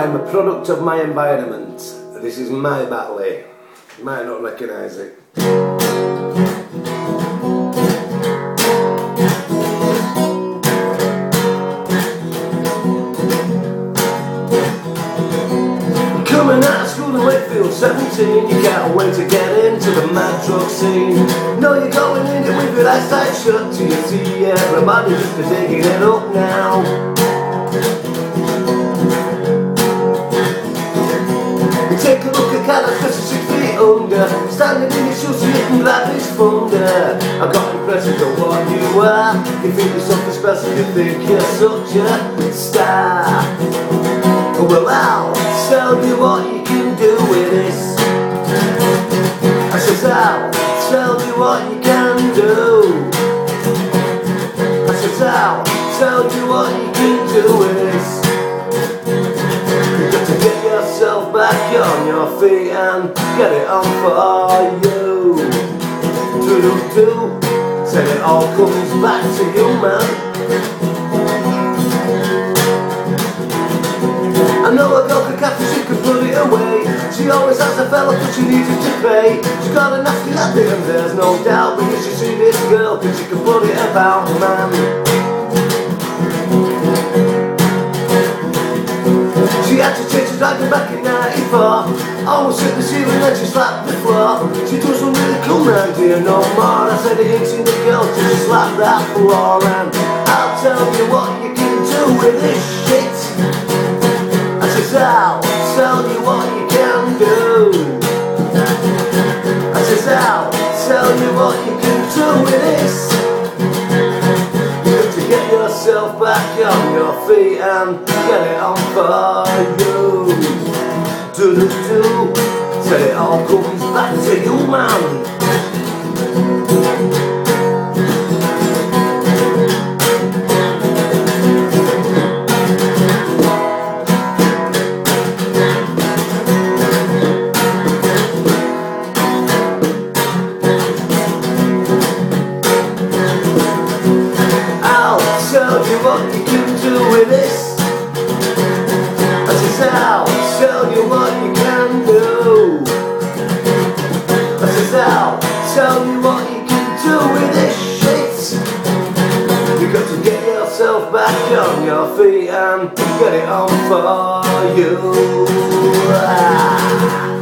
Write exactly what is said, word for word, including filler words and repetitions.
I'm a product of my environment. This is my Batley. You might not recognise it. Coming out of school in Wakefield, seventeen, you can't wait to get into the mad drug scene. No, you're going in it with your eyes tight shut till you see everybody just digging it up now. You take a look at Callum, cause he's six feet under, standing in your shoes so you can grab his thunder. I got impressions of what you are. You think you're something special, you think you're such a star. Well, I'll tell you what you can do with this. I says I'll tell you what you can do. I says I'll tell you what you can do with this. You've got to get yourself back on your feet and get it on for you. Do-do-do, till it all comes back to you, man. I know a girl could catch her, she could put it away. She always has a fella but she needs it to pay. She's got a nasty habit and there's no doubt, but you should see this girl cause she can put it about, man. She had to change her driver back in ninety-four. Always hit the ceiling and she slapped the floor. She doesn't really come round here no more. I said I ain't seen the girl till she slapped that floor. And I'll tell you what you can do with this shit. I'll tell you what you can do. I says I'll tell you what you can do with this. You have to get yourself back on your feet and get it on for you. Do-do-do, till it all comes back to you, man. Tell you what you can do with this. I says I'll tell you what you can do. I says I'll tell you what you can do with this shit. You got to get yourself back on your feet and get it on for you. Ah.